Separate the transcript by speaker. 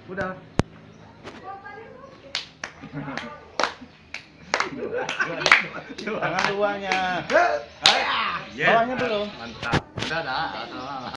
Speaker 1: Udah.
Speaker 2: Tangan duanya.
Speaker 1: Yes.
Speaker 2: Bawahnya belum.
Speaker 1: Mantap. Udah dah.